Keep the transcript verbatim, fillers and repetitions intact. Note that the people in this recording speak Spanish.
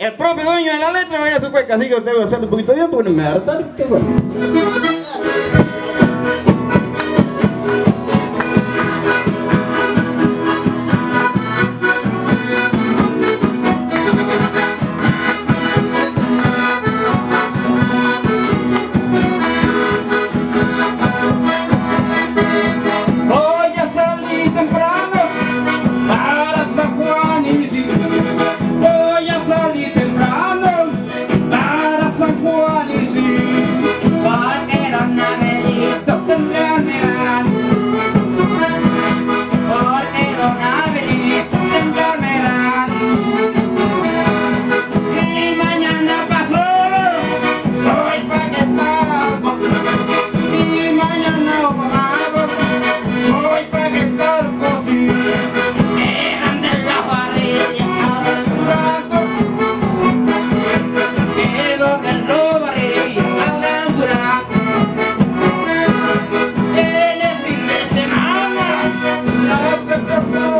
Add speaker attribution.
Speaker 1: el propio dueño de la letra me viene a su cueca, así que tengo que hacerle un poquito bien porque no me va a hartar, qué bueno. No, no, no.